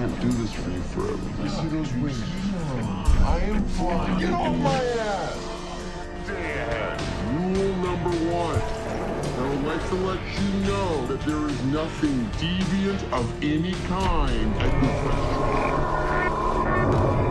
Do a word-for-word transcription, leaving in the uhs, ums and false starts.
can't do this for you forever. You see those wings? I am flying. Get off my ass! Stay ahead. Rule number one. I would like to let you know that there is nothing deviant of any kind at your restaurant.